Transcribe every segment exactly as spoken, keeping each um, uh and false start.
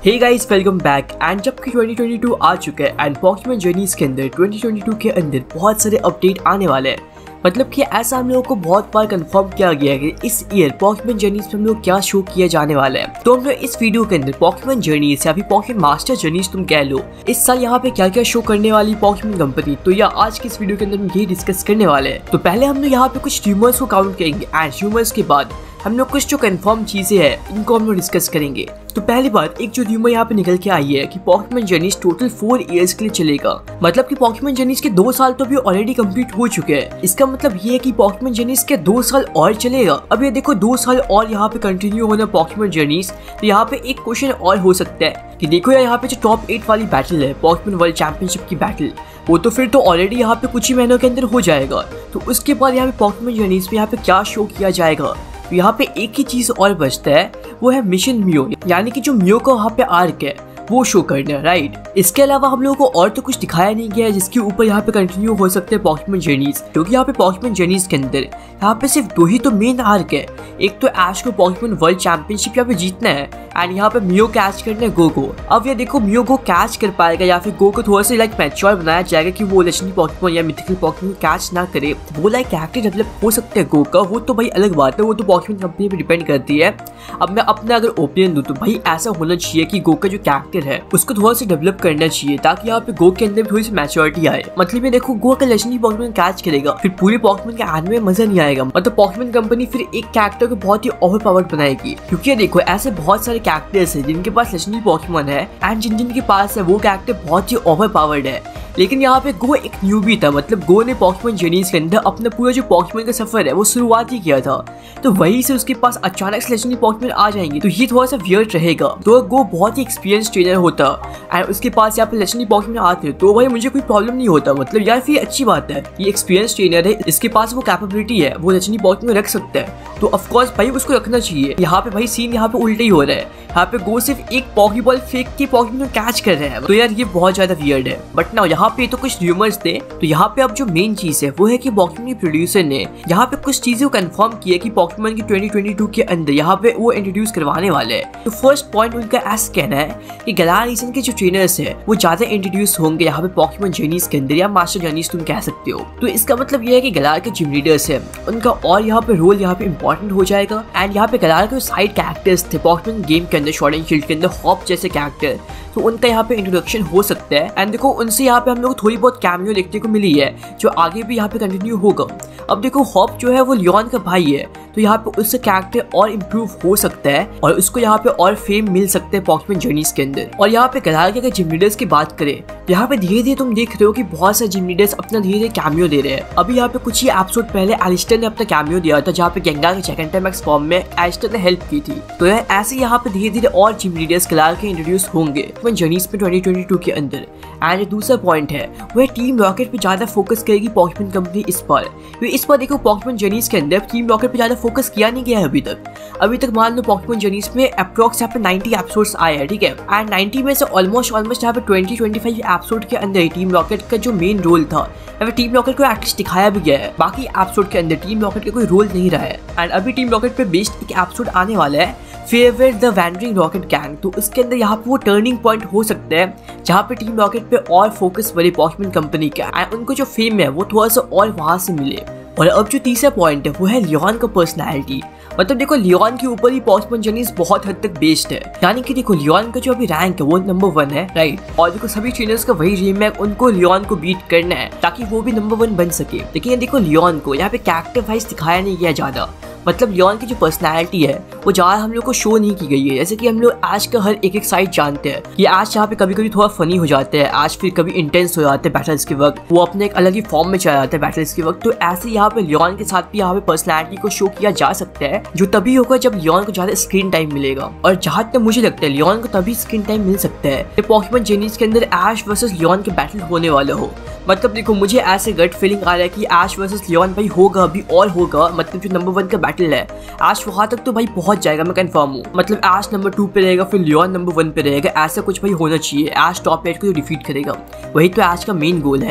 Hey guys welcome back. And जब कि twenty twenty to आ चुका है एंड पॉकेमॉन जर्नीज के अंदर ट्वेंटी ट्वेंटी टू के अंदर बहुत सारे अपडेट आने वाले हैं। मतलब कि ऐसा हम लोगों को बहुत बार कंफर्म किया गया है कि इस ईयर पॉकेमॉन जर्नीज में हम लोग क्या शो किया जाने वाला है। तो हम लोग इस वीडियो के अंदर पॉकेमॉन जर्नीज या फिर पॉकेमॉन मास्टर जर्नीज तुम कह लो, इस साल यहाँ पे क्या क्या शो करने वाली पॉकेमॉन कंपनी, तो या आज की इस वीडियो के अंदर हम यही डिस्कस करने वाले हैं। तो पहले हम लोग यहाँ पे कुछ र्यूमर्स को काउंट करेंगे एंड र्यूमर्स के बाद हम लोग कुछ जो कंफर्म चीजें हैं इनको हम लोग डिस्कस करेंगे। तो पहली बात, एक जो र्यूमर यहाँ पे निकल के आई है कि Pokemon Journeys total four years के लिए चलेगा। मतलब कि पॉकेमॉन जर्नीज के दो साल तो भी ऑलरेडी कंप्लीट हो चुके हैं। इसका मतलब ये है कि पॉकेमॉन जर्नीज के दो साल और चलेगा। अब ये देखो, दो साल और यहाँ पे कंटिन्यू होना पॉकेमॉन जर्नीज। तो यहाँ पे एक क्वेश्चन और हो सकता है कि देखो यार, यहाँ पे जो टॉप एट वाली बैटल है पॉकेमॉन वर्ल्ड चैंपियनशिप की बैटल, वो तो फिर तो ऑलरेडी यहाँ पे कुछ ही महीनों के अंदर हो जाएगा। तो उसके बाद यहाँ पे पॉकेमॉन जर्नीज में यहाँ पे क्या शो किया जाएगा। तो यहाँ पे एक ही चीज और बचता है, वो है मिशन म्यो, यानी कि जो म्यो का वहाँ पे आर्क है वो शो करना, राइट। इसके अलावा हम लोगों को और तो कुछ दिखाया नहीं गया है जिसके ऊपर यहाँ पे कंटिन्यू हो सकते हैं पॉकेमॉन जर्नीज, क्योंकि यहाँ पे पॉकेमॉन जर्नीज के अंदर यहाँ पे सिर्फ दो ही तो मेन आर्क है। एक तो ऐश को पॉकेमॉन वर्ल्ड चैंपियनशिप यहाँ पे जीतना है एंड यहाँ पे म्यो कैच करना है गो को। अब ये देखो, म्यो को कैच कर पाएगा या फिर गो को थोड़ा सा लाइक मैच्योर बनाया जाएगा कि वो लेजेंडरी पॉकेमॉन या मिथिकल पॉकेमॉन कैच ना करे, वो लाइक कैरेक्टर डेवलप हो सकते हैं गो का, वो तो भाई अलग बात है, वो तो पॉकेमॉन कंपनी पे डिपेंड करती है। अब मैं अपना अगर ओपिनियन दूं तो भाई ऐसा होना चाहिए कि गो का जो कैरेक्टर है उसको थोड़ा सा डेवलप करना चाहिए ताकि यहाँ पे गो के अंदर थोड़ी सी मैच्योरिटी आए। मतलब ये देखो, गो अगर लेजेंडरी पॉकेमॉन कैच करेगा फिर पूरे पॉकेमॉन के एनिमे में मजा नहीं आएगा। मतलब पॉकेमॉन कंपनी फिर एक कैरेक्टर को बहुत ही ओवर पावर्ड बनाएगी, क्योंकि ये देखो ऐसे बहुत सारे कैरेक्टर्स हैं जिनके पास लेजेंडरी पॉकेमॉन है एंड जिन जिन के पास है वो कैरेक्टर बहुत ही ओवर पावर्ड है। लेकिन यहाँ पे गो एक न्यूबी था। मतलब गो ने पॉकेमॉन जर्नीज के अंदर अपना पूरा जो पॉकेमॉन का सफर है वो शुरुआत ही किया था, तो वहीं से उसके पास अचानक से लेजेंडरी पॉकेमॉन आ जाएंगे तो ये थोड़ा सा वियर्ड रहेगा। तो गो बहुत ही एक्सपीरियंस ट्रेनर होता एंड उसके पास यहाँ पे लेजेंडरी पॉकेमॉन आते तो भाई मुझे कोई प्रॉब्लम नहीं होता। मतलब यार फिर अच्छी बात है, ये एक्सपीरियंस ट्रेनर है, इसके पास वो कैपेबिलिटी है, वो लेजेंडरी पॉकेमॉन रख सकता है, तो ऑफकोर्स भाई उसको रखना चाहिए। यहाँ पे भाई सीन यहाँ पे उल्टा ही हो रहा है, यहाँ पे गो सिर्फ एक पॉकीबॉल फेंक के पॉकेमॉन कैच कर रहे हैं, तो यार ये बहुत ज्यादा वियर्ड है। बट ना यहाँ पे तो कुछ र्यूमर्स थे, तो यहाँ पे अब जो मेन चीज है वो है कि पॉकेमॉन के प्रोड्यूसर ने यहाँ पे कुछ चीजें कंफर्म किया कि पॉकेमॉन की ट्वेंटी ट्वेंटी टू के अंदर यहाँ पे वो इंट्रोड्यूस करवाने वाले हैं। तो फर्स्ट पॉइंट उनका ऐसा कहना है कि गैलार रीजन के जो ट्रेनर्स है वो ज्यादा इंट्रोड्यूस होंगे यहाँ पे पॉकेमॉन जर्नीज के अंदर, या मास्टर जर्नीज तुम कह सकते हो। तो इसका मतलब ये है कि गैलार के जिम लीडर्स है उनका और यहाँ पे रोल यहाँ पे इंपॉर्टेंट हो जाएगा। एंड यहाँ पे गैलार के साइड कैरेक्टर्स थे पॉकेमॉन गेम के अंदर, शॉर्ट एंड शील्ड के अंदर हॉप जैसे कैरेक्टर, तो उनका यहाँ पे इंट्रोडक्शन हो सकता है। एंड देखो उनसे यहाँ पे हम लोग थोड़ी बहुत कैमियो देखने को मिली है जो आगे भी यहाँ पे कंटिन्यू होगा। अब देखो हॉप जो है वो लियोन का भाई है, तो यहाँ पे उसका कैरेक्टर और इम्प्रूव हो सकता है और उसको यहाँ पे और फेम मिल सकते हैं पॉकेमॉन जर्नीज के अंदर। और यहाँ पे गैलार के अगर जिम लीडर्स की बात करें, यहाँ पे धीरे धीरे तुम देख रहे हो कि बहुत सारे जिम लीडर्स अपना धीरे धीरे कैमियो दे रहे हैं। अभी यहाँ पे कुछ ही एपिसोड पहले एलिस्टर ने अपना कैमियो दिया था जहाँ पे गेंगार के सेकंड टाइम एक्स फॉर्म में एलिस्टर ने हेल्प की थी। तो यार ऐसे यहाँ पे धीरे धीरे और जिम लीडर्स गैलार के इंट्रोड्यूस होंगे जर्नीज में ट्वेंटी ट्वेंटी टू के अंदर। एंड दूसरा पॉइंट है वो है टीम रॉकेट पे ज्यादा फोकस करेगी पॉकेमॉन कंपनी इस बार। इस बार देखो पॉकेमॉन जर्नीज के अंदर टीम रॉकेट पे ज्यादा फोकस किया नहीं गया है अभी तक। अभी तक मान लो पॉकेमॉन जर्नीज में अप्रॉक्स यहाँ पे नाइंटी एपिसोड्स आए हैं, ठीक है। एंड नाइंटी में से ऑलमोस्ट ऑलमोस्ट यहाँ पे ट्वेंटी ट्वेंटी फाइव एपिसोड के अंदर टीम रॉकेट का जो मेन रोल था टीम रॉकेट को एटलीस्ट दिखाया भी गया है। बाकी एपिसोड के अंदर टीम रॉकेट का कोई रोल नहीं रहा है। एंड अभी टीम रॉकेट पे बेस्ड एक एपिसोड आने वाला है, favourite the wandering rocket gang. तो उसके अंदर यहाँ पे वो टर्निंग पॉइंट हो सकता है जहाँ पे टीम रॉकेट पे और फोकस बने पॉकेमॉन कंपनी का एंड उनको जो फेम है वो थोड़ा सा और वहां से मिले। और अब जो तीसरा पॉइंट है वो है लियोन का पर्सनैलिटी। मतलब देखो लियोन के ऊपर ही पॉकेमॉन जर्नीज बहुत हद तक बेस्ड है, यानी कि देखो लियोन का जो अभी रैंक है वो नंबर वन है, राइट। और देखो सभी ट्रेनर्स का वही ड्रीम है, उनको लियोन को बीट करना है ताकि वो भी नंबर वन बन सके। लेकिन देखो लियोन को यहाँ पे कैरेक्टर वाइज दिखाया नहीं गया ज्यादा। मतलब लियोन की जो पर्सनैलिटी है वो ज्यादा हम लोग को शो नहीं की गई है। जैसे कि हम लोग आज का हर एक एक साइड जानते हैं कि आज यहाँ पे कभी कभी थोड़ा फनी हो जाते हैं, आज फिर कभी इंटेंस हो जाते हैं बैटल्स के वक्त, वो अपने एक अलग ही फॉर्म में चला जाते हैं बैटल्स के वक्त। तो ऐसे यहाँ पे लियोन के साथ भी यहाँ पे पर्सनैलिटी को शो किया जा सकता है, जो तभी होगा जब लियोन को ज्यादा स्क्रीन टाइम मिलेगा। और जहाँ तक मुझे लगता है लियोन को तभी स्क्रीन टाइम मिल सकता है पॉकेमॉन जर्नीज के अंदर ऐश वर्सेस लियोन के बैटल होने वाला हो। मतलब देखो मुझे ऐसे गट फीलिंग आ रहा है कि ऐश वर्सेस लियोन भाई होगा अभी और होगा। मतलब जो नंबर वन का बैटल है ऐश वहां तक तो भाई पहुंच जाएगा, मैं कंफर्म हूँ। मतलब ऐश नंबर टू पे रहेगा फिर लियोन नंबर वन पे रहेगा, ऐसा कुछ भाई होना चाहिए। ऐश टॉप एट को डिफीट करेगा, वही तो ऐश का मेन गोल है।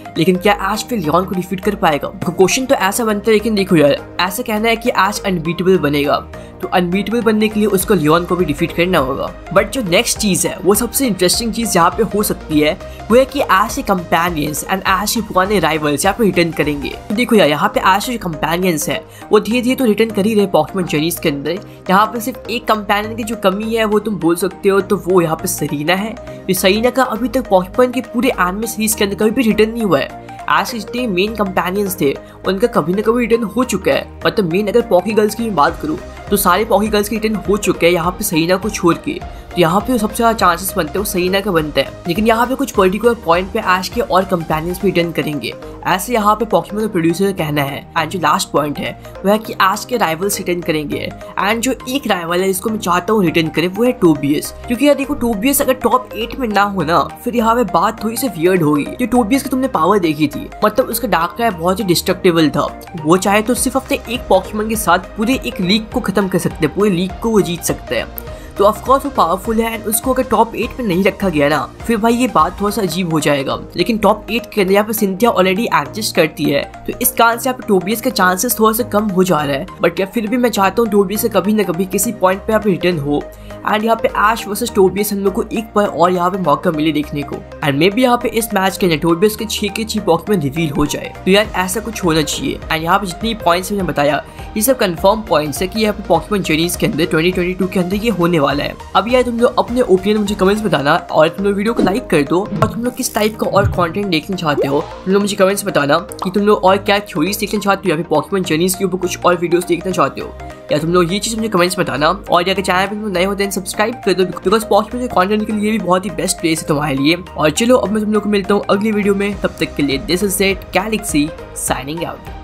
लेकिन क्या ऐश फिर लियोन को डिफीट कर पाएगा? क्वेश्चन तो ऐसा बनता है, लेकिन देखो यार, ऐसा कहना है कि ऐश अनबीटेबल बनेगा, तो अनबीटेबल बनने के लिए उसको लियोन को भी डिफीट करना होगा। बट जो नेक्स्ट चीज है, वो सबसे इंटरेस्टिंग चीज यहाँ पे हो सकती है, वो है कि ऐश के कंपेनियंस एंड ऐश के पुराने राइवल्स यहाँ पे रिटर्न करेंगे। तो देखो यार, यहाँ पे ऐश के कंपेनियंस है वो धीरे धीरे तो रिटर्न कर ही रहे पोकेमॉन जर्नीज के अंदर। यहाँ पे सिर्फ एक कंपेनियन की जो कमी है वो तुम बोल सकते हो, तो वो यहाँ पे सरीना है। तो सरीना का अभी तक पोकेमॉन के पूरे एनिमे सीरीज के अंदर कभी भी रिटर्न नहीं हुआ है। ऐश के जितने मेन कंपेनियंस थे उनका कभी ना कभी रिटर्न हो चुका है। मतलब मेन अगर पॉकी गर्ल्स की बात करूँ तो सारे पॉकी गर्ल्स के रिटर्न हो चुके हैं यहाँ पे सरीना को छोड़ के। तो यहाँ पे सबसे ज्यादा चांसेस बनते हैं वो सरीना का बनता है, लेकिन यहाँ पे कुछ पर्टिकुलर पॉइंट पे ऐश के और कंपेनियंस भी रिटर्न करेंगे, ऐसे यहाँ पे पोकेमॉन के प्रोड्यूसर का कहना है। एंड जो लास्ट पॉइंट है वो है कि ऐश के राइवल्स रिटर्न करेंगे। एंड जो एक राइवल है जिसको मैं चाहता हूँ रिटर्न करे वो है टोबियस, क्योंकि यार देखो टोबियस अगर टॉप एट में ना हो ना, फिर यहाँ पे बात थोड़ी सी वियर्ड होगी। जो टोबियस की तुमने पावर देखी थी, मतलब उसका डार्क क्राई बहुत ही डिस्ट्रक्टिबल था। वो चाहे तो सिर्फ अपने एक पोकेमॉन के साथ पूरे एक लीग को खत्म कर सकते हैं, पूरे लीग को वो जीत सकते हैं। तो ऑफकोर्स वो पावरफुल है एंड उसको अगर टॉप एट में नहीं रखा गया ना, फिर भाई ये बात थोड़ा सा अजीब हो जाएगा। लेकिन टॉप एट के अंदर यहाँ पे सिंथिया ऑलरेडी एडजस्ट करती है, तो इस कारण से यहाँ पे टोबियस के चांसेस थोड़ा सा कम हो जा रहा है। बट यार फिर भी मैं चाहता हूँ टोबियस से कभी ना कभी किसी पॉइंट पे यहाँ पे रिटर्न हो। एंड यहाँ पे ऐश वर्सेस टोबियस हम लोग को एक बार और यहाँ पे मौका मिले देखने को। एंड मे बी यहाँ पे इस मैच के अंदर टोबियस के छह के छह पोकेमॉन रिवील हो जाए, तो यार ऐसा कुछ होना चाहिए। एंड यहाँ पे जितनी पॉइंट्स मैंने बताया ये सब कंफर्म पॉइंट्स है कि यहाँ पे पोकेमॉन जर्नीज के अंदर ट्वेंटी ट्वेंटी टू के अंदर ये होने वाला है। अब यार तुम लोग अपने ओपिनियन मुझे कमेंट्स बताना, और तुम लोग वीडियो को लाइक कर दो, और तुम लोग किस टाइप का और कंटेंट देखना चाहते हो तुम लोग मुझे कमेंट्स बताना कि तुम लोग और क्या थ्योरीज देखना चाहते हो, या फिर पोकेमॉन जर्नीज के ऊपर कुछ और वीडियोस देखना चाहते हो, या तुम लोग ये चीज़ मुझे कमेंट्स बताना। और अगर चैनल पे तुम नए होते हैं सब्सक्राइब कर दो, बिकॉज पोकेमॉन के कंटेंट के लिए भी बहुत ही बेस्ट प्लेस है तुम्हारे लिए। और चलो अब मैं तुम लोग को मिलता हूँ अगली वीडियो में, तब तक के लिए this is it, Galaxy signing out.